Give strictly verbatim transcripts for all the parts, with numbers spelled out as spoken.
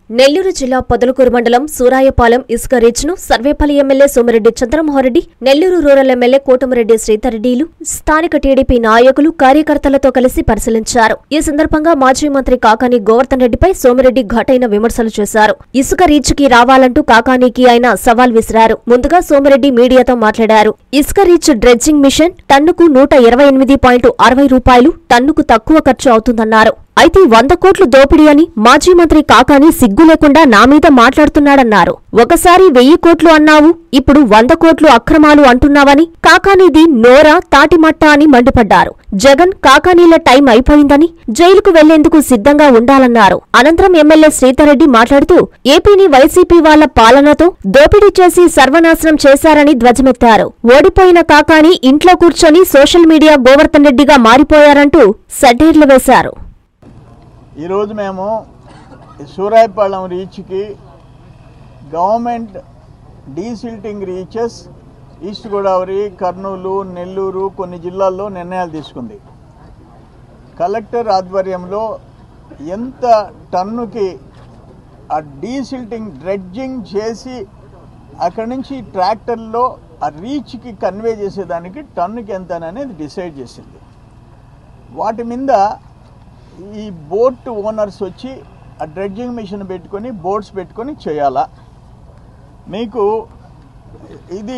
నెల్లూరు జిల్లా పొదలకూరు మండలం సూరాయపాలెం ఇసుక రీచ్ ను Sarvepalli MLA Somireddy Chandramohan Reddy, Nellore rural MLA Kotamreddy శ్రీధర్రెడ్డిలు, స్థానిక టీడీపీ నాయకులు, కార్యకర్తలతో కలిసి పరిశీలించారు. ఈ సందర్భంగా మాజీ మంత్రి కాకాని గోవర్ధన్ రెడ్డిపై సోమిరెడ్డి ఘాటైన విమర్శలు చేశారు. ఇసుక రీచ్ కి రావాలంటూ కాకానికి ఆయన సవాల్ విసిరారు. ముందుగా సోమిరెడ్డి మీడియాతో మాట్లాడారు. ఇసుక రీచ్ డ్రెడ్జింగ్ మిషన్ టన్నుకు నూట ఇరవై ఎనిమిది పాయింట్ అరవై రూపాయలు టన్నుకు తక్కువ ఖర్చు అవుతుందన్నారు. అయితే వంద కోట్లు దోపిడీ అని మాజీ మంత్రి కాకాని సిగ్గు లేకుండా నా మీద మాట్లాడుతున్నాడన్నారు. ఒకసారి వెయ్యి కోట్లు అన్నావు, ఇప్పుడు వంద కోట్లు అక్రమాలు అంటున్నావని కాకానీది నోరా తాటిమట్ట అని మండిపడ్డారు. జగన్ కాకానీల టైం అయిపోయిందని, జైలుకు వెళ్లేందుకు సిద్ధంగా ఉండాలన్నారు. అనంతరం ఎమ్మెల్యే శ్రీధర్రెడ్డి మాట్లాడుతూ ఏపీని వైసీపీ వాళ్ల పాలనతో దోపిడీ చేసి సర్వనాశనం చేశారని ధ్వజమెత్తారు. ఓడిపోయిన కాకాని ఇంట్లో కూర్చొని సోషల్ మీడియా గోవర్ధన్ రెడ్డిగా మారిపోయారంటూ సెడ్డేర్లు వేశారు. ఈరోజు మేము సూరాయపాలెం రీచ్కి government desilting reaches east Godavari, Kurnool, Nellore కొన్ని జిల్లాల్లో నిర్ణయాలు తీసుకుంది. కలెక్టర్ ఆధ్వర్యంలో ఎంత టన్నుకి ఆ డీసిల్టింగ్ డ్రెడ్జింగ్ చేసి అక్కడి నుంచి ట్రాక్టర్లో ఆ రీచ్కి కన్వే చేసేదానికి టన్నుకి ఎంత అనేది డిసైడ్ చేసింది. వాటి మీద ఈ బోట్ ఓనర్స్ వచ్చి ఆ డ్రెడ్జింగ్ మిషన్ పెట్టుకొని బోట్స్ పెట్టుకొని చేయాలా. మీకు ఇది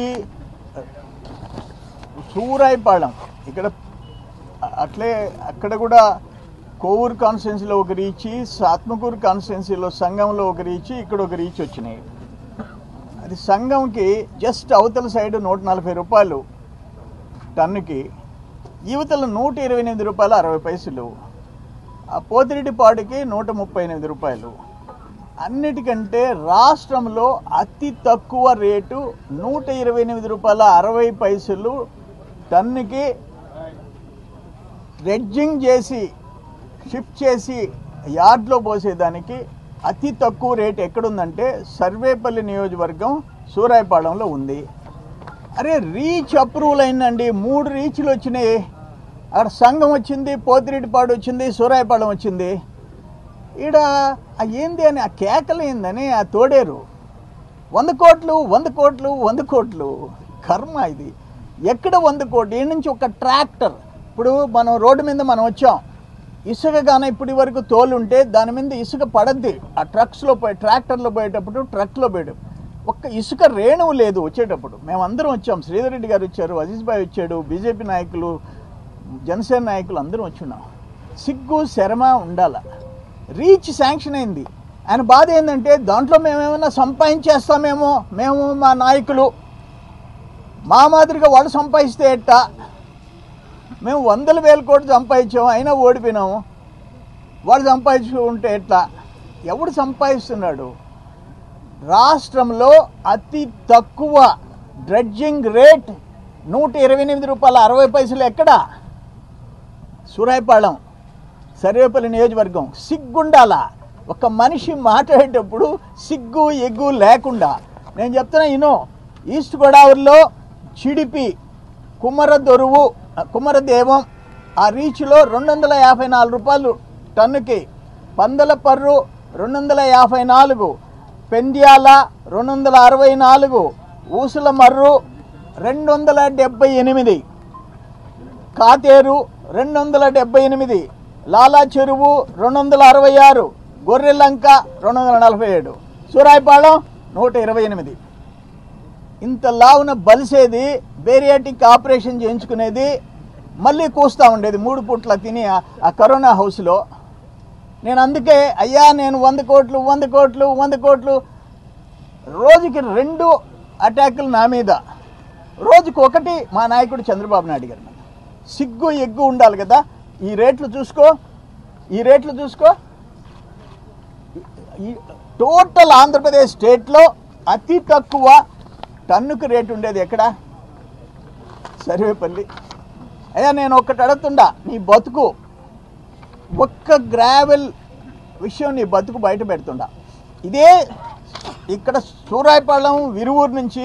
సూరాయపాలెం ఇక్కడ అట్లే అక్కడ కూడా కోవూరు కాన్స్టిట్యున్సీలో ఒక రీచి, ఆత్మకూరు కాన్స్టిట్యున్సీలో సంఘంలో ఒక రీచి, ఇక్కడ ఒక రీచ్ వచ్చినాయి. అది సంఘంకి జస్ట్ అవతల సైడ్ నూట నలభై రూపాయలు టన్నుకి, యువతల నూట ఇరవై ఎనిమిది రూపాయలు అరవై పైసలు, ఆ పోతిరెడ్డిపాడుకి నూట ముప్పై ఎనిమిది రూపాయలు. అన్నిటికంటే రాష్ట్రంలో అతి తక్కువ రేటు నూట ఇరవై ఎనిమిది రూపాయల అరవై పైసలు టన్నుకి డ్రెడ్జింగ్ చేసి షిఫ్ట్ చేసి యార్డ్లో పోసేదానికి అతి తక్కువ రేటు ఎక్కడుందంటే సర్వేపల్లి నియోజకవర్గం సూరాయపాలెంలో ఉంది. అరే రీచ్ అప్రూవల్ అయిందండి, మూడు రీచ్లు వచ్చినాయి. అక్కడ సంఘం వచ్చింది, పోతిరెడ్డిపాడు వచ్చింది, సూరాయపాలెం వచ్చింది. ఈడ ఏంది అని ఆ కేకలు ఏందని ఆ తోడేరు వంద కోట్లు వంద కోట్లు వంద కోట్లు కర్మ. ఇది ఎక్కడ వంద కోట్లు? ఈ నుంచి ఒక ట్రాక్టర్, ఇప్పుడు మనం రోడ్డు మీద మనం వచ్చాం, ఇసుక కానీ ఇప్పటి వరకు తోలుంటే దాని మీద ఇసుక పడద్ది. ఆ ట్రక్స్లో పోయి ట్రాక్టర్లో పోయేటప్పుడు ట్రక్లో పోయడం ఒక్క ఇసుక రేణువు లేదు వచ్చేటప్పుడు. మేమందరం వచ్చాం, శ్రీధర్ రెడ్డి గారు వచ్చారు, అజీజ్ భాయ్ వచ్చాడు, బీజేపీ నాయకులు, జనసేన నాయకులు అందరం వచ్చున్నాం. సిగ్గు శరమ ఉండాల. రీచ్ శాంక్షన్ అయింది. ఆయన బాధ ఏంటంటే దాంట్లో మేమేమైనా సంపాదించేస్తామేమో, మేము మా నాయకులు మా మాదిరిగా వాళ్ళు సంపాదిస్తే ఎట్టా, మేము వందల వేల కోట్లు సంపాదించాము అయినా ఓడిపోయినాము, వాళ్ళు సంపాదించుకుంటే ఎట్లా? ఎవడు సంపాదిస్తున్నాడు? రాష్ట్రంలో అతి తక్కువ డ్రెడ్జింగ్ రేట్ నూట ఇరవై ఎనిమిది రూపాయల అరవై పైసలు ఎక్కడా? సూరాయపాలెం సర్వేపల్లి నియోజకవర్గం. సిగ్గుండాలా ఒక మనిషి మాట్లాడేటప్పుడు, సిగ్గు ఎగ్గు లేకుండా. నేను చెప్తున్నా ఇనో, ఈస్ట్ గోదావరిలో చిడిపి, కుమరదొరువు, కుమరదేవం ఆ రీచ్లో రెండు వందల యాభై నాలుగు రూపాయలు టన్నుకి, పందలపర్రు రెండు వందల యాభై నాలుగు, పెండ్యాల రెండు వందల అరవై నాలుగు, ఊసుల మర్రు రెండు వందల డెబ్బై ఎనిమిది, కాతేరు రెండు వందల డెబ్బై ఎనిమిది, లాలా చెరువు రెండు వందల అరవై ఆరు, గొర్రెలంక రెండు వందల నలభై ఏడు, సూరాయపాలెం నూట ఇరవై ఎనిమిది. ఇంత లావున బలిసేది, బేరియాటిక్ ఆపరేషన్ చేయించుకునేది, మళ్ళీ కూస్తూ ఉండేది మూడు పూట్ల తిని ఆ కరోనా హౌస్లో. నేను అందుకే అయ్యా నేను వంద కోట్లు వంద కోట్లు వంద కోట్లు రోజుకి రెండు అటాకులు నా మీద, రోజుకు ఒకటి మా నాయకుడు చంద్రబాబు నాయుడు గారి మీద. సిగ్గు ఎగ్గు ఉండాలి కదా. ఈ రేట్లు చూసుకో, ఈ రేట్లు చూసుకో. ఈ టోటల్ ఆంధ్రప్రదేశ్ స్టేట్లో అతి తక్కువ టన్నుకు రేటు ఉండేది ఎక్కడ? సర్వేపల్లి. అయ్యా నేను ఒక్కటి అడుగుతుండా, నీ బతుకు ఒక్క గ్రావెల్ విషయం నీ బతుకు బయట పెడుతుండా. ఇదే ఇక్కడ సూరాయపాలెం విరువూరు నుంచి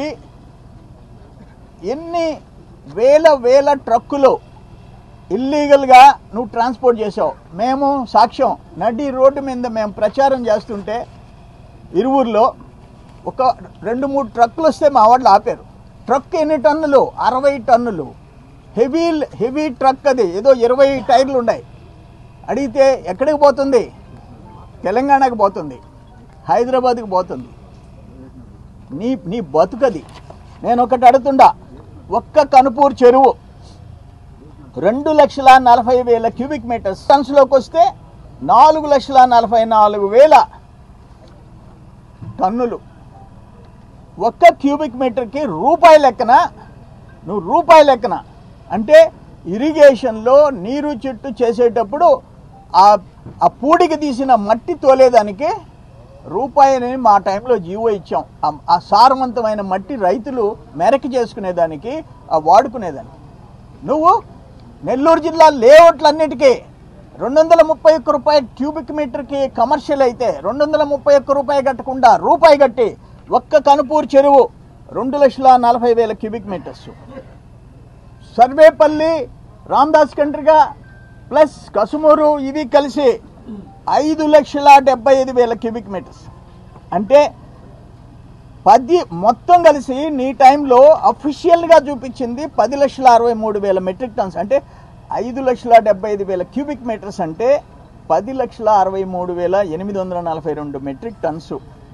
ఎన్ని వేల వేల ట్రక్కులు ఇల్లీగల్గా నువ్వు ట్రాన్స్పోర్ట్ చేసావు. మేము సాక్ష్యం, నడి రోడ్డు మీద మేము ప్రచారం చేస్తుంటే ఇరువురులో ఒక రెండు మూడు ట్రక్కులు వస్తే మా వాళ్ళు ఆపారు. ట్రక్ ఎన్ని టన్నులు? అరవై టన్నులు హెవీ హెవీ ట్రక్. అది ఏదో ఇరవై టైర్లు ఉన్నాయి. అడిగితే ఎక్కడికి పోతుంది? తెలంగాణకు పోతుంది, హైదరాబాద్కి పోతుంది. నీ నీ బతుకది. నేను ఒకటి అడుగుతుండా, ఒక్క కనుపూర్ చెరువు రెండు లక్షల నలభై వేల క్యూబిక్ మీటర్స్ టన్స్లోకి వస్తే నాలుగు లక్షల నలభై నాలుగు వేల టన్నులు. ఒక్క క్యూబిక్ మీటర్కి రూపాయి లెక్కన, నువ్వు రూపాయి లెక్కన అంటే ఇరిగేషన్లో నీరు చెట్టు చేసేటప్పుడు ఆ ఆ పూడికి తీసిన మట్టి తోలేదానికి రూపాయిని మా టైంలో జీవో ఇచ్చాం. ఆ సారవంతమైన మట్టి రైతులు మెరక చేసుకునేదానికి, ఆ వాడుకునేదానికి. నువ్వు నెల్లూరు జిల్లా లేఅవుట్లన్నిటికీ రెండు వందల ముప్పై ఒక్క రూపాయి క్యూబిక్ మీటర్కి కమర్షియల్ అయితే రెండు వందల ముప్పై ఒక్క రూపాయి కట్టకుండా రూపాయి కట్టి ఒక్క కనుపూర్ చెరువు రెండు లక్షల నలభై వేల cubic metres. Sarvepalli Ramadas Kandriga plus Kasumuru ఇవి కలిసి ఐదు లక్షల డెబ్బై ఐదు వేల క్యూబిక్ మీటర్స్. అంటే పది మొత్తం కలిసి నీ టైంలో అఫీషియల్గా చూపించింది పది లక్షల అరవై మూడు వేల మెట్రిక్ టన్స్. అంటే ఐదు లక్షల డెబ్బై ఐదు వేల క్యూబిక్ మీటర్స్ అంటే పది లక్షల అరవై మూడు వేల ఎనిమిది వందల నలభై రెండు మెట్రిక్ టన్స్.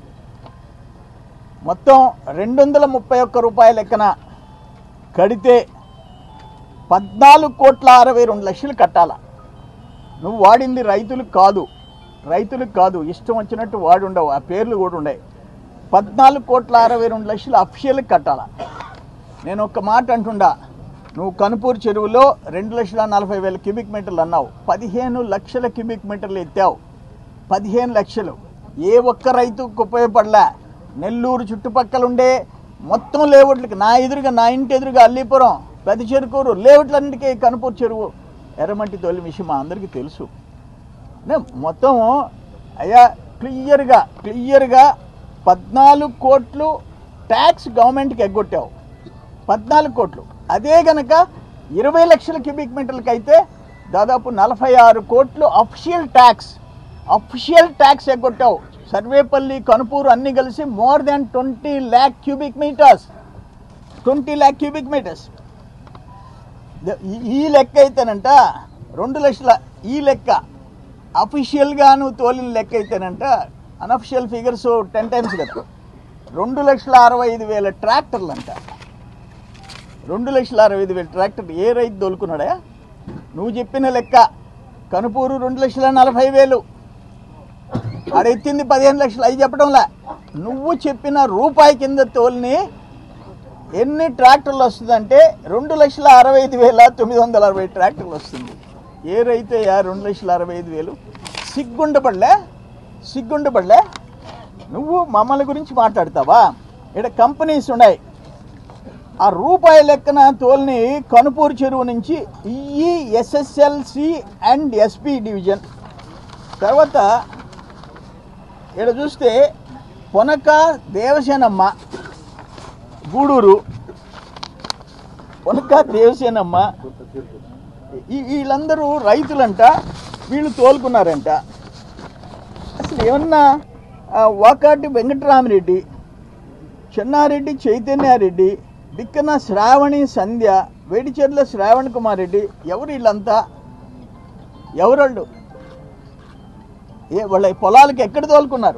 మొత్తం రెండు వందల ముప్పై ఒక్క రూపాయల లెక్కన కడితే పద్నాలుగు కోట్ల అరవై రెండు లక్షలు కట్టాల. నువ్వు వాడింది రైతులకు కాదు, రైతులకు కాదు, ఇష్టం వచ్చినట్టు వాడు ఉండవు, ఆ పేర్లు కూడా ఉన్నాయి. పద్నాలుగు కోట్ల అరవై రెండు లక్షలు అఫీషియల్కి కట్టాల. నేను ఒక్క మాట అంటుండా, నువ్వు కనుపూర్ చెరువులో రెండు లక్షల నలభై వేల క్యూబిక్ మీటర్లు అన్నావు, పదిహేను లక్షల క్యూబిక్ మీటర్లు ఎత్తావు. పదిహేను లక్షలు ఏ ఒక్క రైతుకు ఉపయోగపడలే. నెల్లూరు చుట్టుపక్కల ఉండే మొత్తం లేఅవుట్లకి, నా ఎదురుగా నా ఇంటి ఎదురుగా అల్లీపురం, పెద్ద చెరుకూరు లేఅవుట్లన్నిటికీ కనుపూర్ చెరువు ఎర్రమట్టి తోలి విషయం మా అందరికీ తెలుసు. మొత్తం అయ్యా క్లియర్గా క్లియర్గా పద్నాలుగు కోట్లు ట్యాక్స్ గవర్నమెంట్కి ఎగ్గొట్టావు. పద్నాలుగు కోట్లు అదే గనక ఇరవై లక్షల క్యూబిక్ మీటర్లకి అయితే దాదాపు నలభై ఆరు కోట్లు అఫీషియల్ ట్యాక్స్ అఫీషియల్ ట్యాక్స్ ఎగ్గొట్టావు. సర్వేపల్లి కనుపూరు అన్నీ కలిసి more than twenty lakh cubic metres twenty lakh cubic metres. ఈ లెక్క అయితేనంట రెండు లక్షల, ఈ లెక్క అఫీషియల్గా నువ్వు తోలిన లెక్క అయితేనంట, అన్అఫిషియల్ ఫిగర్స్ టెన్ టైమ్స్ కదా, రెండు లక్షల అరవై ఐదు వేల ట్రాక్టర్లు అంట. రెండు లక్షల అరవై ఐదు వేల ట్రాక్టర్లు ఏ రైతు తోలుకున్నాడా? నువ్వు చెప్పిన లెక్క కనుపూరు రెండు లక్షల నలభై వేలు, ఆడెత్తింది పదిహేను లక్షలు. అవి చెప్పడంలా, నువ్వు చెప్పిన రూపాయి కింద తోలిని ఎన్ని ట్రాక్టర్లు వస్తుందంటే రెండు లక్షల అరవై ఐదు వేల తొమ్మిది వందల అరవై ట్రాక్టర్లు వస్తుంది. ఏ రైతే యా రెండు లక్షల అరవై ఐదు వేలు? సిగ్గుండబడలే సిగ్గుండబడలే నువ్వు మమ్మల్ని గురించి మాట్లాడతావా? ఇక్కడ కంపెనీస్ ఉన్నాయి, ఆ రూపాయి లెక్కన తోలిని కనుపూరు చెరువు నుంచి ఈ ఎస్ఎస్ఎల్సి అండ్ ఎస్పీ డివిజన్. తర్వాత ఇక్కడ చూస్తే పొనక దేవసేనమ్మ గూడూరు, పొనక దేవసేనమ్మ, వీళ్ళందరూ రైతులంట, వీళ్ళు తోలుకున్నారంట. అసలు ఏమన్నా వాకాటి వెంకటరామిరెడ్డి, చెన్నారెడ్డి చైతన్యారెడ్డి, బిక్కన శ్రావణి సంధ్య, వేడిచెర్ల శ్రావణ్ కుమార్ రెడ్డి, ఎవరు వీళ్ళంతా? ఎవరోళ్ళు? ఏ వాళ్ళ పొలాలకి ఎక్కడ తోలుకున్నారు?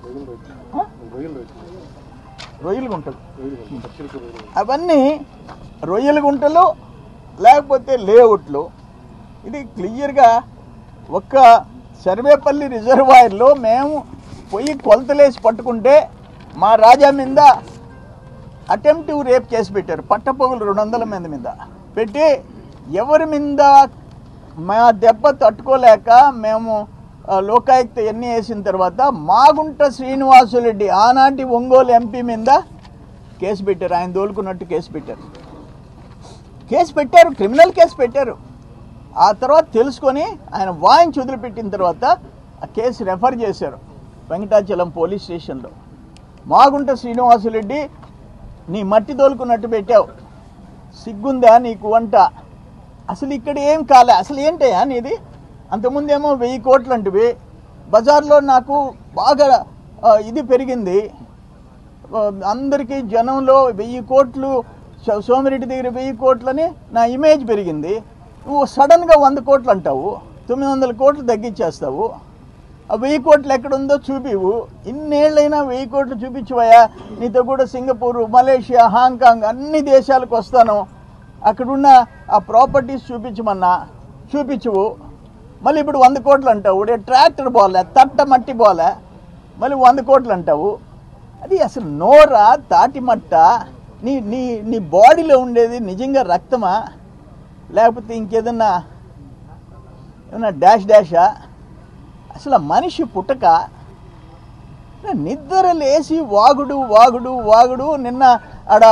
రొయ్యల గుంటలు. అవన్నీ రొయ్యల గుంటలు లేకపోతే లేఅవుట్లు. ఇది క్లియర్గా ఒక్క సర్వేపల్లి రిజర్వాయర్లో మేము పోయి కొలతలేసి పట్టుకుంటే మా రాజా మీద అటెంప్టివ్ రేప్ కేసు పెట్టారు. పట్టపొగులు రెండు వందల మంది మీద పెట్టి, ఎవరి మీద మా దెబ్బ తట్టుకోలేక మేము లోకాయుక్త ఎన్ని వేసిన తర్వాత మాగుంట శ్రీనివాసులరెడ్డి ఆనాటి ఒంగోలు ఎంపీ మీద కేసు పెట్టారు. ఆయన దోలుకున్నట్టు కేసు పెట్టారు కేసు పెట్టారు క్రిమినల్ కేసు పెట్టారు. ఆ తర్వాత తెలుసుకొని ఆయన వాయించి వదిలిపెట్టిన తర్వాత ఆ కేసు రెఫర్ చేశారు వెంకటాచలం పోలీస్ స్టేషన్లో. మాగుంట శ్రీనివాసులరెడ్డి, నీ మట్టి తోలుకున్నట్టు పెట్టావు, సిగ్గుందా నీకు అంట. అసలు ఇక్కడ ఏం కాలే, అసలు ఏంటయ్యా నీది? అంతకుముందేమో వెయ్యి కోట్లు అంటివి, బజార్లో నాకు బాగా ఇది పెరిగింది, అందరికీ జనంలో వెయ్యి కోట్లు సోమిరెడ్డి దగ్గర వెయ్యి కోట్లని నా ఇమేజ్ పెరిగింది. నువ్వు సడన్గా వంద కోట్లు అంటావు, తొమ్మిది వందల కోట్లు తగ్గించేస్తావు. ఆ వెయ్యి కోట్లు ఎక్కడుందో చూపివు. ఇన్నేళ్ళైనా వెయ్యి కోట్లు చూపించవయా. నీతో కూడా సింగపూరు, మలేషియా, హాంకాంగ్ అన్ని దేశాలకు వస్తాను, అక్కడున్న ఆ ప్రాపర్టీస్ చూపించమన్నా చూపించవు. మళ్ళీ ఇప్పుడు వంద కోట్లు అంటావు. ట్రాక్టర్ పోలే, తట్ట మట్టి పోలే, మళ్ళీ వంద కోట్లు అంటావు. అది అసలు నోరా తాటి మట్ట? నీ నీ నీ బాడీలో ఉండేది నిజంగా రక్తమా, లేకపోతే ఇంకేదన్నా ఏమన్నా డాష్ డాషా? అసలు మనిషి పుట్టక నిద్ర లేసి వాగుడు వాగుడు వాగుడు. నిన్న ఆడ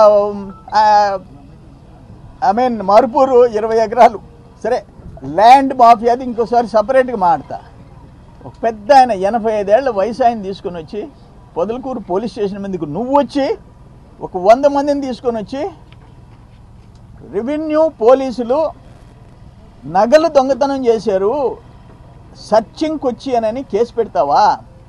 ఐ మీన్ మరుపూరు ఇరవై ఎకరాలు సరే ల్యాండ్ మాఫియాది ఇంకోసారి సపరేట్గా మాడతా. ఒక పెద్ద ఆయన ఎనభై ఐదేళ్ల వయసు ఆయన తీసుకొని వచ్చి పొదలకూరు పోలీస్ స్టేషన్ మీదకు నువ్వు వచ్చి ఒక వంద మందిని తీసుకొని వచ్చి రెవెన్యూ పోలీసులు నగలు దొంగతనం చేశారు సర్చింగ్కి వచ్చి అని కేసు పెడతావా?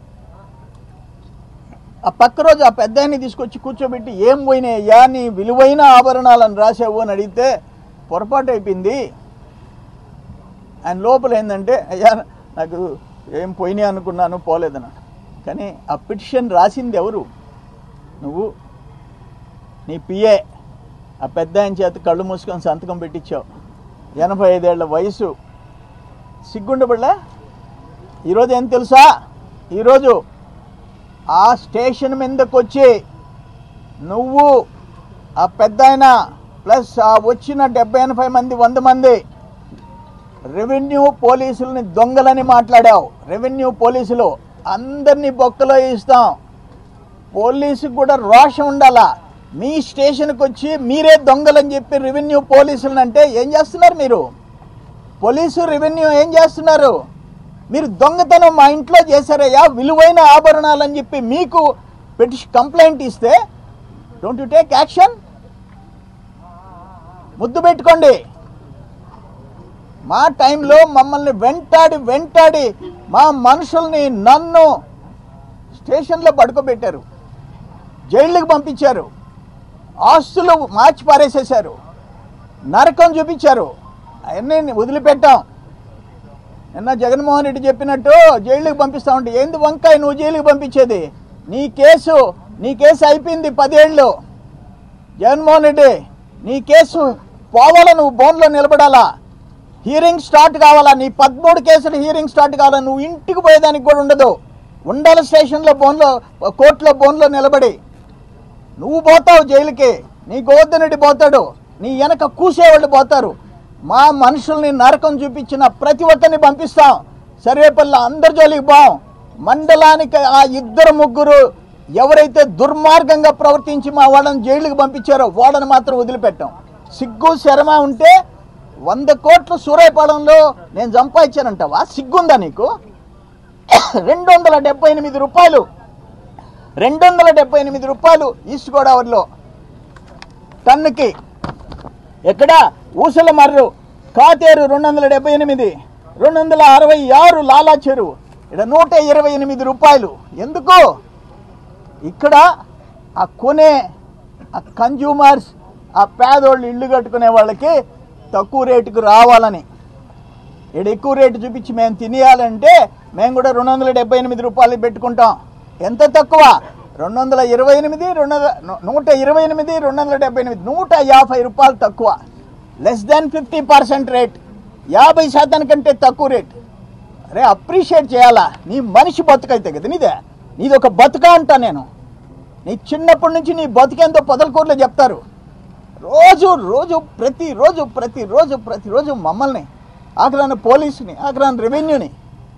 ఆ పక్క రోజు ఆ పెద్ద ఆయన్ని తీసుకొచ్చి కూర్చోబెట్టి ఏం పోయినాయ్యా నీ విలువైన ఆభరణాలను రాసావు అని అడిగితే పొరపాటు అయిపోయింది. ఆయన లోపల ఏంటంటే అయ్యా నాకు ఏం పోయినాయి అనుకున్నాను, పోలేదన్నా. కానీ ఆ పిటిషన్ రాసింది ఎవరు? నువ్వు, నీ పిఏ. ఆ పెద్ద ఆయన చేత కళ్ళు మూసుకొని సంతకం పెట్టించావు. ఎనభై ఐదేళ్ల వయసు, సిగ్గుండబడలే? ఈరోజు ఏం తెలుసా? ఈరోజు ఆ స్టేషన్ మీదకి వచ్చి నువ్వు, ఆ పెద్ద ఆయన ప్లస్ ఆ వచ్చిన డెబ్బై ఎనభై మంది వంద మంది రెవెన్యూ పోలీసులని దొంగలని మాట్లాడావు. రెవెన్యూ పోలీసులు అందరినీ బొక్కలో ఇస్తాం. పోలీసుకు కూడా రోషం ఉండాలా. మీ స్టేషన్కి వచ్చి మీరే దొంగలని చెప్పి రెవెన్యూ పోలీసులను అంటే ఏం చేస్తున్నారు మీరు? పోలీసు రెవెన్యూ ఏం చేస్తున్నారు? మీరు దొంగతనం మా ఇంట్లో చేశారయ్యా విలువైన ఆభరణాలు అని చెప్పి మీకు పిటిషన్ కంప్లైంట్ ఇస్తే డోంట్ యు టేక్ యాక్షన్? ముద్దు పెట్టుకోండి. మా టైంలో మమ్మల్ని వెంటాడి వెంటాడి మా మనుషుల్ని నన్ను స్టేషన్లో పడుకోబెట్టారు, జైళ్ళకి పంపించారు, ఆస్తులు మార్చి పారేసేశారు, నరకం చూపించారు. అవన్నీ వదిలిపెట్టాం. నిన్న జగన్మోహన్ రెడ్డి చెప్పినట్టు జైలుకి పంపిస్తా ఉంటే ఏంది వంకాయ నువ్వు జైలుకి పంపించేది? నీ కేసు నీ కేసు అయిపోయింది పదేళ్ళు. జగన్మోహన్ రెడ్డి నీ కేసు పోవాలా, నువ్వు బోన్లో నిలబడాలా, హీరింగ్ స్టార్ట్ కావాలా, నీ పదమూడు కేసులు హీరింగ్ స్టార్ట్ కావాలా, నువ్వు ఇంటికి పోయేదానికి కూడా ఉండదు. ఉండాలి స్టేషన్లో బోన్లో కోర్టులో బోన్లో నిలబడి. నువ్వు పోతావు జైలుకి, నీ గోవర్ధన్ రెడ్డి పోతాడు, నీ వెనక కూసేవాళ్ళు పోతారు. మా మనుషుల్ని నరకం చూపించిన ప్రతి ఒక్కరిని పంపిస్తాం. సర్వేపల్లి అందరి జోలికి బాం. మండలానికి ఆ ఇద్దరు ముగ్గురు ఎవరైతే దుర్మార్గంగా ప్రవర్తించి మా వాళ్ళని జైలుకి పంపించారో వాళ్ళని మాత్రం వదిలిపెట్టాం. సిగ్గు శరమ ఉంటే వంద కోట్లు సూరాయపాలెంలో నేను సంపాదించానంటావా? సిగ్గుందా నీకు? రెండు వందల డెబ్బై ఎనిమిది రూపాయలు రెండు వందల డెబ్బై ఎనిమిది రూపాయలు ఈస్ట్ గోదావరిలో టన్నుకి. ఎక్కడ? ఊసల మర్రు కాతేరు రెండు వందల డెబ్బై ఎనిమిది, రెండు వందల అరవై ఆరు లాలా చెరువు ఇక్కడ నూట ఇరవై ఎనిమిది రూపాయలు. ఎందుకు? ఇక్కడ ఆ కొనే ఆ కన్జ్యూమర్స్, ఆ పేదోళ్ళు ఇల్లు కట్టుకునే వాళ్ళకి తక్కువ రేటుకు రావాలని. ఇక్కడ ఎక్కువ రేటు చూపించి మేము తినేయాలంటే మేము కూడా రెండు వందల డెబ్బై ఎనిమిది రూపాయలు పెట్టుకుంటాం. ఎంత తక్కువ? రెండు వందల ఇరవై ఎనిమిది రెండు వందల నూట ఇరవై ఎనిమిది రెండు వందల డెబ్బై ఎనిమిది నూట యాభై రూపాయలు తక్కువ. Less than fifty percent rate, యాభై శాతం కంటే తక్కువ రేట్. అరే అప్రిషియేట్ చేయాలా? నీ మనిషి బతుకైతే కదా నీదే, నీది ఒక బతుక అంటా నేను. నీ చిన్నప్పటి నుంచి నీ బతుకేంతో పొదలకూరులో చెప్తారు. రోజు రోజు ప్రతిరోజు ప్రతిరోజు ప్రతిరోజు మమ్మల్ని ఆఖరాన పోలీసుని ఆఖరాన రెవెన్యూని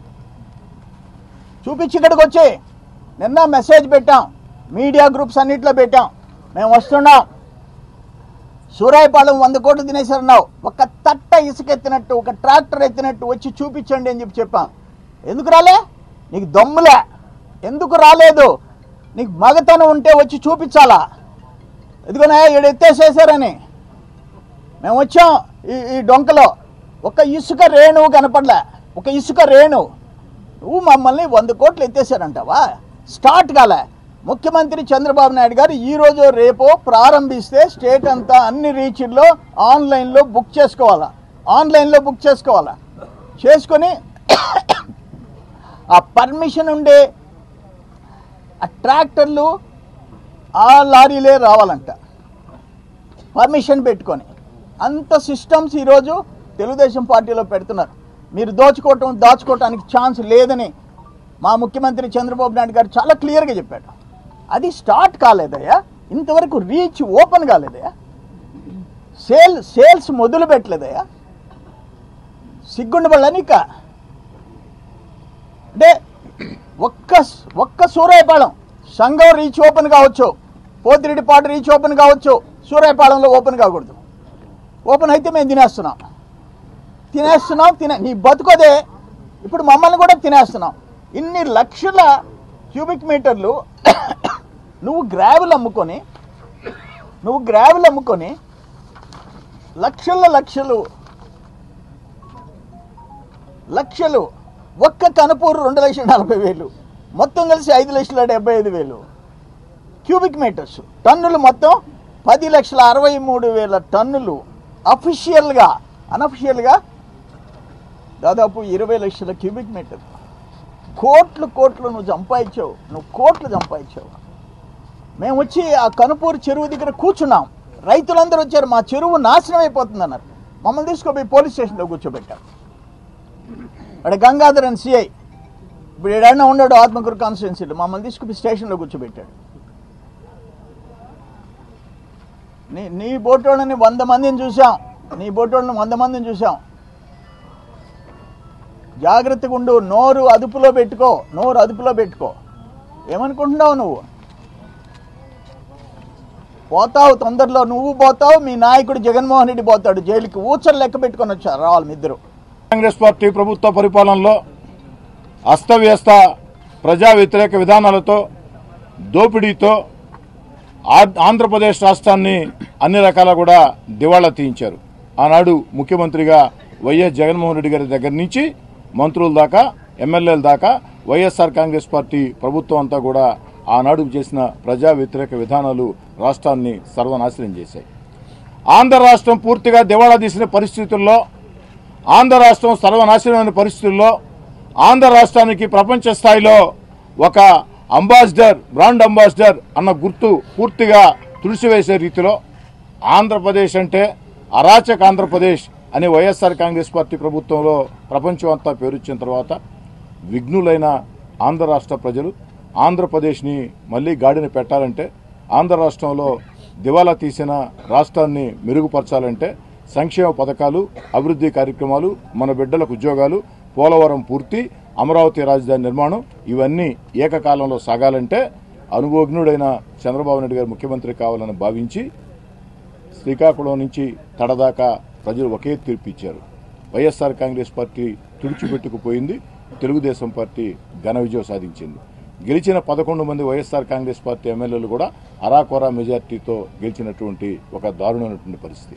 చూపించి ఇక్కడికి వచ్చి నిన్న మెసేజ్ పెట్టాం, మీడియా గ్రూప్స్ అన్నిట్లో పెట్టాం, మేము వస్తున్నాం, సూరాయపాలెం వంద కోట్లు తినేసారన్నావు. ఒక తట్ట ఇసుక ఎత్తినట్టు ఒక ట్రాక్టర్ ఎత్తినట్టు వచ్చి చూపించండి అని చెప్పి చెప్పాం. ఎందుకు రాలే? నీకు దమ్ములే. ఎందుకు రాలేదు? నీకు మగతనం ఉంటే వచ్చి చూపించాలా? ఎదుగునా ఈడ ఎత్తేసేసారని మేము వచ్చాం. ఈ ఈ డొంకలో ఒక ఇసుక రేణువు కనపడలే, ఒక ఇసుక రేణు. నువ్వు మమ్మల్ని వంద కోట్లు ఎత్తేసారంటావా? స్టార్ట్ కాలే. ముఖ్యమంత్రి చంద్రబాబు నాయుడు గారు ఈరోజు రేపో ప్రారంభిస్తే స్టేట్ అంతా అన్ని రీచ్ల్లో ఆన్లైన్లో బుక్ చేసుకోవాలా, ఆన్లైన్లో బుక్ చేసుకోవాలా. చేసుకొని ఆ పర్మిషన్ ఉండే ఆ ట్రాక్టర్లు ఆ లారీలే రావాలంట పర్మిషన్ పెట్టుకొని. అంత సిస్టమ్స్ ఈరోజు తెలుగుదేశం పార్టీలో పెడుతున్నారు. మీరు దోచుకోవటం దాచుకోవటానికి ఛాన్స్ లేదని మా ముఖ్యమంత్రి చంద్రబాబు నాయుడు గారు చాలా క్లియర్గా చెప్పాడు. అది స్టార్ట్ కాలేదయ్యా, ఇంతవరకు రీచ్ ఓపెన్ కాలేదయ్యా, సేల్ సేల్స్ మొదలు పెట్టలేదయ్యా. సిగ్గుండబళ్ళనిక అంటే ఒక్క ఒక్క సూరాయపాలెం సంఘం రీచ్ ఓపెన్ కావచ్చు, పోతిరెడ్డిపాడు రీచ్ ఓపెన్ కావచ్చు, సూరాయపాలెంలో ఓపెన్ కాకూడదు. ఓపెన్ అయితే మేము తినేస్తున్నాం తినేస్తున్నాం తినే నీ బతుకోదే. ఇప్పుడు మమ్మల్ని కూడా తినేస్తున్నాం. ఇన్ని లక్షల క్యూబిక్ మీటర్లు నువ్వు గ్రావెల్ అమ్ముకొని నువ్వు గ్రావెల్ అమ్ముకొని లక్షల లక్షలు లక్షలు ఒక్క కనుపూరు రెండు లక్షల నలభై వేలు మొత్తం కలిసి ఐదు లక్షల డెబ్బై ఐదు వేలు క్యూబిక్ మీటర్స్ టన్నులు మొత్తం పది లక్షల అరవై మూడు వేల టన్నులు అఫీషియల్గా. అనఫిషియల్గా దాదాపు ఇరవై లక్షల క్యూబిక్ మీటర్. కోట్లు కోట్లు నువ్వు సంపాదించావు, నువ్వు కోట్లు సంపాదించావు. మేము వచ్చి ఆ కనుపూరు చెరువు దగ్గర కూర్చున్నాం. రైతులందరూ వచ్చారు, మా చెరువు నాశనం అయిపోతుంది అన్నారు. మమ్మల్ని తీసుకుపోయి పోలీస్ స్టేషన్లో కూర్చోబెట్టారు. అక్కడ గంగాధర్ అని సిఐ, ఇప్పుడు ఏడన్నా ఉన్నాడు ఆత్మకూరు కాన్స్టిట్యున్సీలో, మమ్మల్ని తీసుకుపోయి స్టేషన్లో కూర్చోబెట్టాడు. నీ నీ బోటోళ్ళని వంద మందిని చూసాం, నీ బోటోళ్ళని వంద మందిని చూసాం. జాగ్రత్తగా ఉండు, నోరు అదుపులో పెట్టుకో, నోరు అదుపులో పెట్టుకో. ఏమనుకుంటున్నావు నువ్వు? పోతావు తొందరలో, నువ్వు పోతావు, మీ నాయకుడు జగన్మోహన్ రెడ్డి పోతాడు జైలుకి. ఊచలు లెక్క పెట్టుకొని వచ్చారు రావాలి మీ ఇద్దరు. కాంగ్రెస్ పార్టీ ప్రభుత్వ పరిపాలనలో అస్తవ్యస్త ప్రజా వ్యతిరేక విధానాలతో దోపిడీతో ఆంధ్రప్రదేశ్ రాష్ట్రాన్ని అన్ని రకాల కూడా దివాళా తీయించారు. ఆనాడు ముఖ్యమంత్రిగా వైఎస్ జగన్మోహన్ రెడ్డి గారి దగ్గర నుంచి మంత్రుల దాకా ఎమ్మెల్యేల దాకా వైఎస్ఆర్ కాంగ్రెస్ పార్టీ ప్రభుత్వం అంతా కూడా ఆనాడు చేసిన ప్రజా వ్యతిరేక విధానాలు రాష్ట్రాన్ని సర్వనాశనం చేశాయి. ఆంధ్ర రాష్ట్రం పూర్తిగా దివాళా తీసిన పరిస్థితుల్లో, ఆంధ్ర రాష్ట్రం సర్వనాశనమైన పరిస్థితుల్లో ఆంధ్ర రాష్ట్రానికి ప్రపంచ స్థాయిలో ఒక అంబాసిడర్, బ్రాండ్ అంబాసిడర్ అన్న గుర్తు పూర్తిగా తుడిసివేసే రీతిలో ఆంధ్రప్రదేశ్ అంటే అరాచక ఆంధ్రప్రదేశ్ అని వైఎస్ఆర్ కాంగ్రెస్ పార్టీ ప్రభుత్వంలో ప్రపంచం అంతా పేరొచ్చిన తర్వాత విఘ్నులైన ఆంధ్ర రాష్ట్ర ప్రజలు ఆంధ్రప్రదేశ్ని మళ్లీ గాడిన పెట్టాలంటే, ఆంధ్ర రాష్ట్రంలో దివాలా తీసిన రాష్ట్రాన్ని మెరుగుపరచాలంటే సంక్షేమ పథకాలు, అభివృద్ధి కార్యక్రమాలు, మన బిడ్డలకు ఉద్యోగాలు, పోలవరం పూర్తి, అమరావతి రాజధాని నిర్మాణం ఇవన్నీ ఏకకాలంలో సాగాలంటే అనుభవజ్ఞుడైన చంద్రబాబు నాయుడు గారు ముఖ్యమంత్రి కావాలని భావించి శ్రీకాకుళం నుంచి తడదాకా ప్రజలు ఒకే తీర్పు ఇచ్చారు. వైఎస్ఆర్ కాంగ్రెస్ పార్టీ తుడిచిపెట్టుకుపోయింది, తెలుగుదేశం పార్టీ ఘన విజయం సాధించింది. గెలిచిన పదకొండు మంది వైఎస్ఆర్ కాంగ్రెస్ పార్టీ ఎమ్మెల్యేలు కూడా అరాకొరా మెజార్టీతో గెలిచినటువంటి ఒక దారుణమైనటువంటి పరిస్థితి.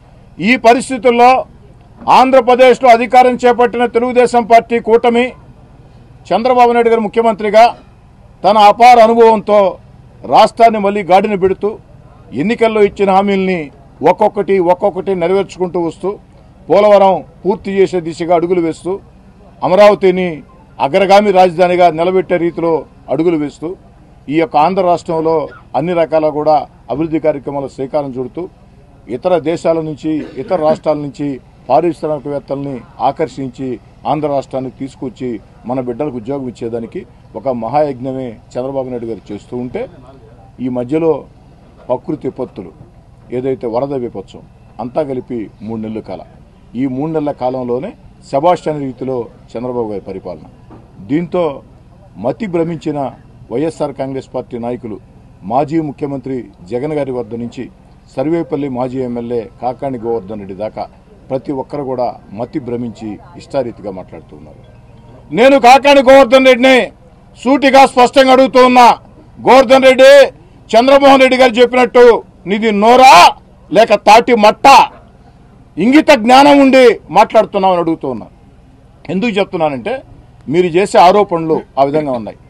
ఈ పరిస్థితుల్లో ఆంధ్రప్రదేశ్లో అధికారం చేపట్టిన తెలుగుదేశం పార్టీ కూటమి చంద్రబాబు నాయుడు గారు ముఖ్యమంత్రిగా తన అపార అనుభవంతో రాష్ట్రాన్ని మళ్లీ గాడిన పెడుతూ ఎన్నికల్లో ఇచ్చిన హామీల్ని ఒక్కొక్కటి ఒక్కొక్కటి నెరవేర్చుకుంటూ వస్తూ పోలవరం పూర్తి చేసే దిశగా అడుగులు వేస్తూ అమరావతిని అగ్రగామి రాజధానిగా నిలబెట్టే రీతిలో అడుగులు వేస్తూ ఈ యొక్క ఆంధ్ర రాష్ట్రంలో అన్ని రకాల కూడా అభివృద్ధి కార్యక్రమాలు శ్రీకారం చుడుతూ ఇతర దేశాల నుంచి, ఇతర రాష్ట్రాల నుంచి పారిశ్రామికవేత్తల్ని ఆకర్షించి ఆంధ్ర రాష్ట్రానికి తీసుకొచ్చి మన బిడ్డలకు ఉద్యోగం ఇచ్చేదానికి ఒక మహాయజ్ఞమే చంద్రబాబు నాయుడు గారు చేస్తూ ఉంటే, ఈ మధ్యలో ప్రకృతి విపత్తులు, ఏదైతే వరద విపత్సం అంతా కలిపి మూడు నెలల కాలం, ఈ మూడు నెలల కాలంలోనే శభాష్ అనే రీతిలో చంద్రబాబు గారి పరిపాలన. దీంతో మతి భ్రమించిన వైఎస్ఆర్ కాంగ్రెస్ పార్టీ నాయకులు మాజీ ముఖ్యమంత్రి జగన్ గారి వద్ద నుంచి సర్వేపల్లి మాజీ ఎమ్మెల్యే కాకాణి గోవర్ధన్ రెడ్డి దాకా ప్రతి ఒక్కరు కూడా మతి భ్రమించి ఇష్టారీతిగా మాట్లాడుతున్నారు. నేను కాకాణి గోవర్ధన్ రెడ్డిని సూటిగా స్పష్టంగా అడుగుతూ ఉన్నా, గోవర్ధన్ రెడ్డి, చంద్రమోహన్ రెడ్డి గారు చెప్పినట్టు నీది నోరా లేక తాటి మట్ట, ఇంగిత జ్ఞానం ఉండి మాట్లాడుతున్నామని అడుగుతూ ఉన్నా. ఎందుకు చెప్తున్నానంటే మీరు చేసే ఆరోపణలు ఆ విధంగా ఉన్నాయి.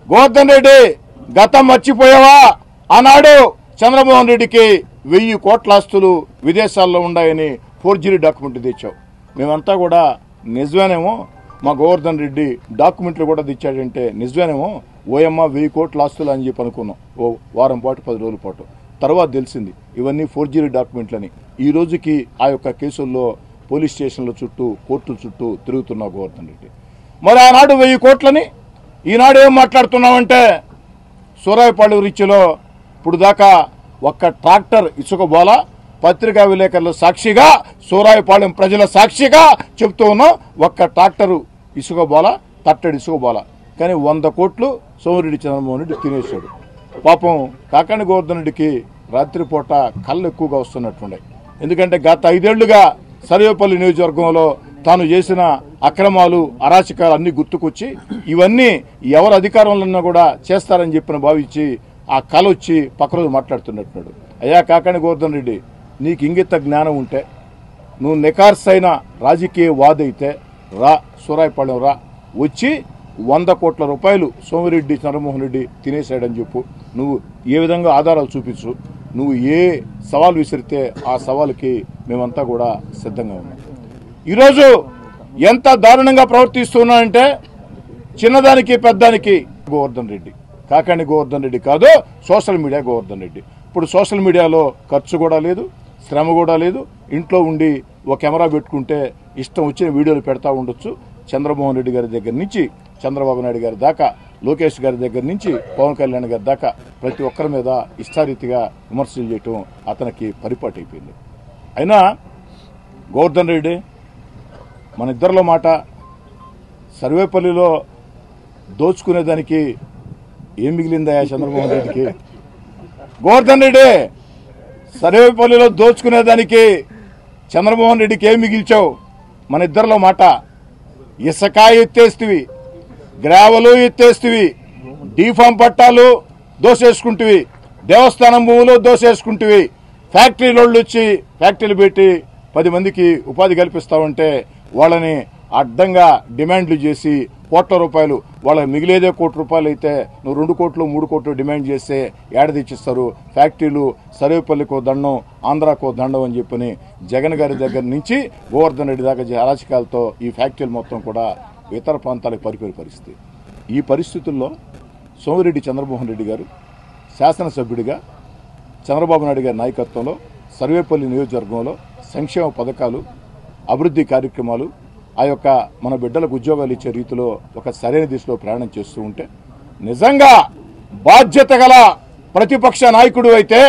గోవర్ధన్ రెడ్డి గతం మర్చిపోయావా? ఆనాడు చంద్రమోహన్ రెడ్డికి వెయ్యి కోట్ల ఆస్తులు విదేశాల్లో ఉన్నాయని ఫోర్జరీ డాక్యుమెంట్ తెచ్చావు. మేమంతా కూడా నిజమేనేమో, మా గోవర్ధన్ రెడ్డి డాక్యుమెంట్లు కూడా తెచ్చాడంటే నిజమేనేమో, ఓయమ్మ వెయ్యి కోట్ల ఆస్తులు అని చెప్పి అనుకున్నాం ఓ వారం పాటు పది రోజుల పాటు. తర్వాత తెలిసింది ఇవన్నీ ఫోర్జరీ డాక్యుమెంట్లని. ఈ రోజుకి ఆ యొక్క కేసుల్లో పోలీస్ స్టేషన్ల చుట్టూ కోర్టుల చుట్టూ తిరుగుతున్నావు గోవర్ధన్ రెడ్డి. మరి ఆనాడు వెయ్యి కోట్లని ఈనాడు ఏం మాట్లాడుతున్నావంటే సూరాయపాడు రీచ్లో ఇప్పుడు దాకా ఒక్క ట్రాక్టర్ ఇసుక బోలా పత్రికా విలేకరుల సాక్షిగా సూరాయపాలెం ప్రజల సాక్షిగా చెప్తూ ఉన్నాం. ఒక్క ట్రాక్టరు ఇసుక బోలా తట్టడి ఇసుక బోలా కానీ వంద కోట్లు సోమిరెడ్డి చంద్రమోహన్ రెడ్డి తినేశాడు. పాపం కాకాని గోవర్ధన్ రెడ్డికి రాత్రిపూట కళ్ళు ఎక్కువగా వస్తున్నట్టుండే. ఎందుకంటే గత ఐదేళ్లుగా సర్వేపల్లి నియోజకవర్గంలో తాను చేసిన అక్రమాలు అరాచకాలు అన్ని గుర్తుకొచ్చి ఇవన్నీ ఎవరు అధికారంలో ఉన్నా కూడా చేస్తారని చెప్పిన భావించి ఆ కళ వచ్చి పక్కరోజు మాట్లాడుతున్నట్టున్నాడు. అయ్యా కాకాని గోవర్ధన్ రెడ్డి, నీకు ఇంగిత జ్ఞానం ఉంటే, నువ్వు నికార్సైన రాజకీయ వాదైతే రా సూరాయపాలెం రా, వచ్చి వంద కోట్ల రూపాయలు సోమిరెడ్డి చంద్రమోహన్ రెడ్డి తినేశాడని చెప్పు. నువ్వు ఏ విధంగా ఆధారాలు చూపించు. నువ్వు ఏ సవాల్ విసిరితే ఆ సవాలుకి మేమంతా కూడా సిద్ధంగా ఉన్నాం. ఈరోజు ఎంత దారుణంగా ప్రవర్తిస్తున్నానంటే చిన్నదానికి పెద్దానికి గోవర్ధన్ రెడ్డి, కాకాని గోవర్ధన్ రెడ్డి కాదు, సోషల్ మీడియా గోవర్ధన్ రెడ్డి. ఇప్పుడు సోషల్ మీడియాలో ఖర్చు కూడా లేదు, శ్రమ కూడా లేదు. ఇంట్లో ఉండి ఒక కెమెరా పెట్టుకుంటే ఇష్టం వచ్చిన వీడియోలు పెడతా ఉండొచ్చు. చంద్రమోహన్ రెడ్డి గారి దగ్గర నుంచి చంద్రబాబు నాయుడు గారి దాకా, లోకేష్ గారి దగ్గర నుంచి పవన్ కళ్యాణ్ గారి దాకా ప్రతి ఒక్కరి మీద ఇష్టారీతిగా విమర్శలు చేయటం అతనికి పరిపాటి అయిపోయింది. అయినా గోవర్ధన్ రెడ్డి మన ఇద్దరిలో మాట, సర్వేపల్లిలో దోచుకునేదానికి ఏం మిగిలిందా చంద్రమోహన్ రెడ్డికి? గోవర్ధన్ రెడ్డి, సర్వేపల్లిలో దోచుకునేదానికి చంద్రమోహన్ రెడ్డికి ఏం మిగిల్చావు? మన ఇద్దరిలో మాట, ఇసుక ఎత్తేస్తివి, గ్రావలు ఎత్తేస్తివి, డీఫామ్ పట్టాలు దోసేసుకుంటువి, దేవస్థానం భూములు దోసేసుకుంటువి, ఫ్యాక్టరీలోళ్ళు వచ్చి ఫ్యాక్టరీలు పెట్టి పది మందికి ఉపాధి కల్పిస్తావంటే వాళ్ళని అడ్డంగా డిమాండ్లు చేసి కోట్ల రూపాయలు, వాళ్ళకి మిగిలేదే కోటి రూపాయలు అయితే నువ్వు రెండు కోట్లు మూడు కోట్లు డిమాండ్ చేస్తే ఏడ తెచ్చిస్తారు? ఫ్యాక్టరీలు సర్వేపల్లికో దండం, ఆంధ్రాకో దండం అని చెప్పని జగన్ గారి దగ్గర నుంచి గోవర్ధన్ రెడ్డి దాకా అరాచకాలతో ఈ ఫ్యాక్టరీలు మొత్తం కూడా ఇతర ప్రాంతాలకు పరిపోయే పరిస్థితి. ఈ పరిస్థితుల్లో సోమిరెడ్డి చంద్రమోహన్ రెడ్డి గారు శాసనసభ్యుడిగా చంద్రబాబు నాయుడు గారి నాయకత్వంలో సర్వేపల్లి నియోజకవర్గంలో సంక్షేమ పథకాలు, అభివృద్ధి కార్యక్రమాలు, ఆ యొక్క మన బిడ్డలకు ఉద్యోగాలు ఇచ్చే రీతిలో ఒక సరైన దిశలో ప్రయాణం చేస్తూ ఉంటే, నిజంగా బాధ్యత గల ప్రతిపక్ష నాయకుడు అయితే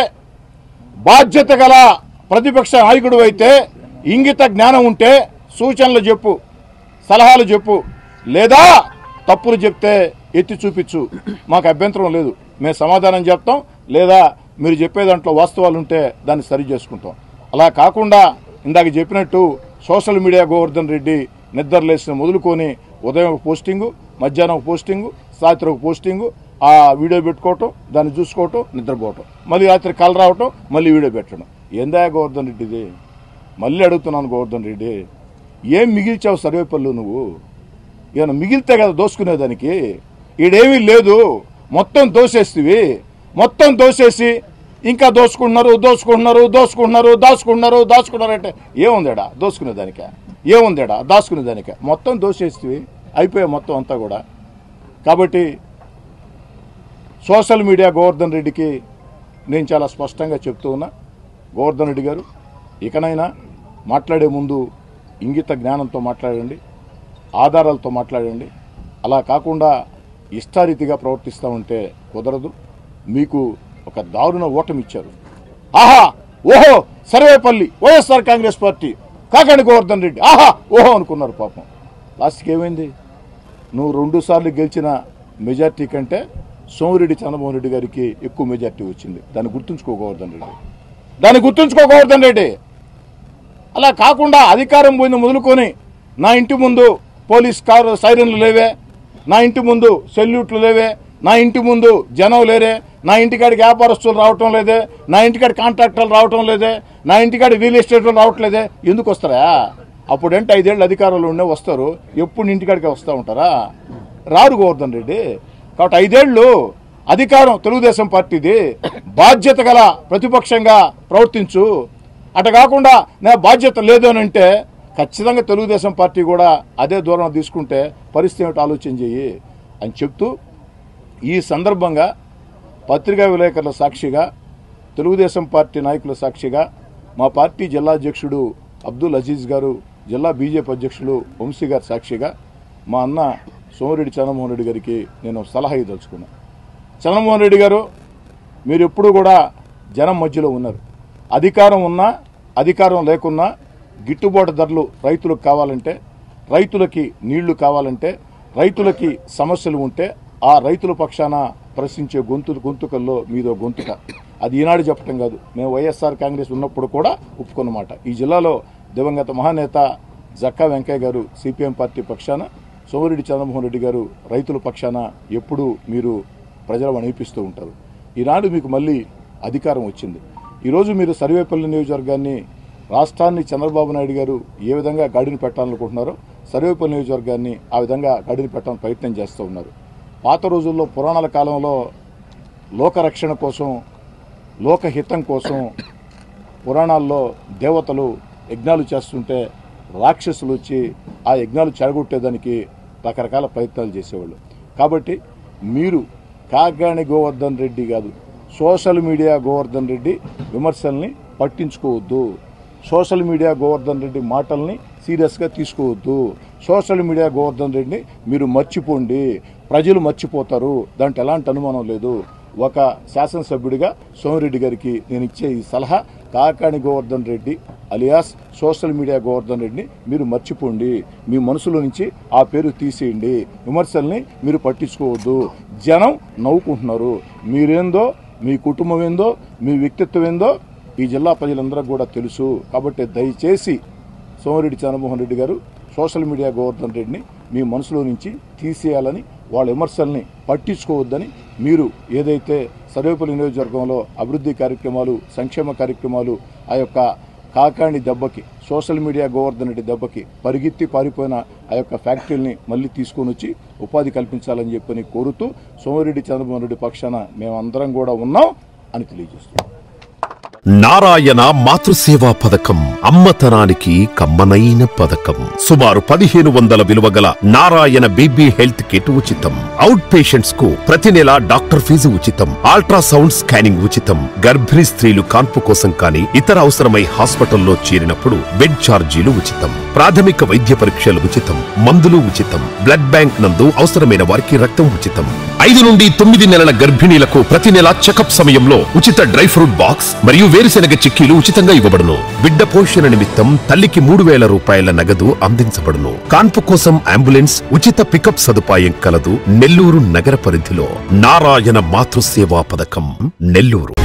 బాధ్యత గల ప్రతిపక్ష నాయకుడు అయితే ఇంగిత జ్ఞానం ఉంటే సూచనలు చెప్పు, సలహాలు చెప్పు, లేదా తప్పులు చెప్తే ఎత్తి చూపించు, మాకు అభ్యంతరం లేదు, మేము సమాధానం చెప్తాం, లేదా మీరు చెప్పే దాంట్లో వాస్తవాలు ఉంటే దాన్ని సరి చేసుకుంటాం. అలా కాకుండా ఇందాక చెప్పినట్టు సోషల్ మీడియా గోవర్ధన్ రెడ్డి నిద్రలేసిన మొదలుకొని ఉదయం ఒక పోస్టింగు, మధ్యాహ్నం ఒక పోస్టింగు, రాత్రి ఒక పోస్టింగు, ఆ వీడియో పెట్టుకోవటం, దాన్ని చూసుకోవటం, నిద్రపోవటం, మళ్ళీ రాత్రి కళ్ళు రావటం, మళ్ళీ వీడియో పెట్టడం. ఏందా గోవర్ధన్ రెడ్డిది? మళ్ళీ అడుగుతున్నాను గోవర్ధన్ రెడ్డి, ఏం మిగిల్చావు సర్వేపల్లి నువ్వు? ఏమన్నా మిగిలితే కదా దోసుకునేదానికి? ఈడేమీ లేదు, మొత్తం దోసేస్తివి, మొత్తం దోసేసి ఇంకా దోసుకుంటున్నారు దోసుకుంటున్నారు దోసుకుంటున్నారు దాచుకుంటున్నారు దాచుకున్నారు అంటే ఏముందేడా దోసుకునేదానికే? ఏముందేడా దాచుకునేదానికే? మొత్తం దోసేస్తివి, అయిపోయా మొత్తం అంతా కూడా. కాబట్టి సోషల్ మీడియా గోవర్ధన్ రెడ్డికి నేను చాలా స్పష్టంగా చెప్తూ ఉన్నా, గోవర్ధన్ రెడ్డి గారు ఇకనైనా మాట్లాడే ముందు ఇంగిత జ్ఞానంతో మాట్లాడండి, ఆధారాలతో మాట్లాడండి. అలా కాకుండా ఇష్టారీతిగా ప్రవర్తిస్తూ ఉంటే కుదరదు. మీకు ఒక దారుణ ఓటమి ఇచ్చారు. ఆహా ఓహో సర్వేపల్లి వైఎస్ఆర్ కాంగ్రెస్ పార్టీ కాకాని గోవర్ధన్ రెడ్డి ఆహా ఓహో అనుకున్నారు. పాపం లాస్ట్కి ఏమైంది? నువ్వు రెండు సార్లు గెలిచిన మెజార్టీ కంటే సోమిరెడ్డి చంద్రమోహన్ రెడ్డి గారికి ఎక్కువ మెజార్టీ వచ్చింది. దాన్ని గుర్తుంచుకో గోవర్ధన్ రెడ్డి, దాన్ని గుర్తుంచుకో గోవర్ధన్ రెడ్డి. అలా కాకుండా అధికారం పోయింది మొదలుకొని నా ఇంటి ముందు పోలీస్ కారు సైరన్లు లేవే, నా ఇంటి ముందు సెల్యూట్లు లేవే, నా ఇంటి ముందు జనం లేరే, నా ఇంటికాడికి వ్యాపారస్తులు రావటం లేదే, నా ఇంటికాడి కాంట్రాక్టర్లు రావటం లేదే, నా ఇంటికాడి రియల్ ఎస్టేట్లు రావట్లేదే. ఎందుకు వస్తారా? అప్పుడంటే ఐదేళ్ళు అధికారంలో ఉండే వస్తారు, ఎప్పుడు ఇంటికాడికి వస్తూ ఉంటారా? రారు గోవర్ధన్ రెడ్డి. కాబట్టి ఐదేళ్లు అధికారం తెలుగుదేశం పార్టీది, బాధ్యత గల ప్రతిపక్షంగా ప్రవర్తించు. అట కాకుండా నా బాధ్యత లేదు అని అంటే ఖచ్చితంగా తెలుగుదేశం పార్టీ కూడా అదే దూరం తీసుకుంటే పరిస్థితి ఏమిటి ఆలోచన చెయ్యి అని చెప్తూ, ఈ సందర్భంగా పత్రికా విలేకరుల సాక్షిగా, తెలుగుదేశం పార్టీ నాయకుల సాక్షిగా, మా పార్టీ జిల్లా అధ్యక్షుడు అబ్దుల్ అజీజ్ గారు, జిల్లా బీజేపీ అధ్యక్షులు వంశీ గారు సాక్షిగా మా అన్న సోమిరెడ్డి చంద్రమోహన్ రెడ్డి గారికి నేను సలహా ఇదలుచుకున్నా. చంద్రమోహన్ రెడ్డి గారు, మీరు ఎప్పుడు కూడా జనం మధ్యలో ఉన్నారు. అధికారం ఉన్నా అధికారం లేకున్నా గిట్టుబాటు ధరలు రైతులకు కావాలంటే, రైతులకి నీళ్లు కావాలంటే, రైతులకి సమస్యలు ఉంటే ఆ రైతుల పక్షాన ప్రశ్నించే గొంతు గొంతుకల్లో మీదో గొంతుక. అది ఈనాడు చెప్పటం కాదు, మేము వైఎస్ఆర్ కాంగ్రెస్ ఉన్నప్పుడు కూడా ఒప్పుకున్నమాట. ఈ జిల్లాలో దివంగత మహానేత జక్కా వెంకయ్య గారు సిపిఎం పార్టీ పక్షాన, సోమిరెడ్డి చంద్రమోహన్ రెడ్డి గారు రైతుల పక్షాన ఎప్పుడూ మీరు ప్రజలు అనిపిస్తూ ఉంటారు. ఈనాడు మీకు మళ్ళీ అధికారం వచ్చింది. ఈరోజు మీరు సర్వేపల్లి నియోజకవర్గాన్ని, రాష్ట్రాన్ని చంద్రబాబు నాయుడు గారు ఏ విధంగా గాడిని పెట్టాలనుకుంటున్నారో సర్వేపల్లి నియోజకవర్గాన్ని ఆ విధంగా గాడిని పెట్టాలని ప్రయత్నం చేస్తూ ఉన్నారు. పాత రోజుల్లో పురాణాల కాలంలో లోకరక్షణ కోసం, లోకహితం కోసం పురాణాల్లో దేవతలు యజ్ఞాలు చేస్తుంటే రాక్షసులు వచ్చి ఆ యజ్ఞాలు చెడగొట్టేదానికి రకరకాల ప్రయత్నాలు చేసేవాళ్ళు. కాబట్టి మీరు కాకాణి గోవర్ధన్ రెడ్డి కాదు, సోషల్ మీడియా గోవర్ధన్ రెడ్డి విమర్శల్ని పట్టించుకోవద్దు. సోషల్ మీడియా గోవర్ధన్ రెడ్డి మాటల్ని సీరియస్గా తీసుకోవద్దు. సోషల్ మీడియా గోవర్ధన్ రెడ్డిని మీరు మర్చిపోండి, ప్రజలు మర్చిపోతారు, దాంట్లో ఎలాంటి అనుమానం లేదు. ఒక శాసనసభ్యుడిగా సోమిరెడ్డి గారికి నేను ఇచ్చే ఈ సలహా, Kakani Govardhan Reddy alias social media Govardhan రెడ్డిని మీరు మర్చిపోండి. మీ మనసులో నుంచి ఆ పేరు తీసేయండి. విమర్శల్ని మీరు పట్టించుకోవద్దు. జనం నవ్వుకుంటున్నారు. మీరేందో, మీ కుటుంబం ఏందో, మీ వ్యక్తిత్వం ఏందో ఈ జిల్లా ప్రజలందరికీ కూడా తెలుసు. కాబట్టి దయచేసి సోమిరెడ్డి చంద్రమోహన్ రెడ్డి గారు సోషల్ మీడియా గోవర్ధన్ రెడ్డిని మీ మనసులో నుంచి తీసేయాలని, వాళ్ళ విమర్శల్ని పట్టించుకోవద్దని, మీరు ఏదైతే సర్వేపల్లి నియోజకవర్గంలో అభివృద్ధి కార్యక్రమాలు, సంక్షేమ కార్యక్రమాలు, ఆ యొక్క కాకాణి దెబ్బకి, సోషల్ మీడియా గోవర్ధన్ రెడ్డి దెబ్బకి పరిగెత్తి పారిపోయిన ఆ యొక్క ఫ్యాక్టరీని మళ్ళీ తీసుకొని వచ్చి ఉపాధి కల్పించాలని చెప్పని కోరుతూ, సోమిరెడ్డి చంద్రమోహన్ రెడ్డి పక్షాన మేమందరం కూడా ఉన్నాం అని తెలియజేస్తున్నాం. నారాయణ మాతృసేవా పథకం అమ్మతనానికి కమ్మనైన పథకం. సుమారు పదిహేను వందల విలువ గల నారాయణ బేబీ హెల్త్ కిట్ ఉచితం. అవుట్ పేషెంట్స్ కు ప్రతి నెల డాక్టర్ ఫీజు ఉచితం. అల్ట్రాసౌండ్ స్కానింగ్ ఉచితం. గర్భిణీ స్త్రీలు కాన్పు కోసం కానీ ఇతర అవసరమై హాస్పిటల్లో చేరినప్పుడు బెడ్ ఛార్జీలు ఉచితం. ప్రాథమిక వైద్య పరీక్షలు ఉచితం. మందులు ఉచితం. బ్లడ్ బ్యాంక్ నందు అవసరమైన వారికి రక్తం ఉచితం. ఐదు నుండి తొమ్మిది నెలల గర్భిణీలకు ప్రతి నెల చెకప్ సమయంలో ఉచిత డ్రై ఫ్రూట్ బాక్స్ మరియు వేరుశెనగ చిక్కీలు ఉచితంగా ఇవ్వబడును. బిడ్డ పోషణ నిమిత్తం తల్లికి మూడు వేల రూపాయల నగదు అందించబడును. కాన్పు కోసం అంబులెన్స్ ఉచిత పికప్ సదుపాయం కలదు. నెల్లూరు నగర పరిధిలో నారాయణ మాతృసేవా పథకం, నెల్లూరు.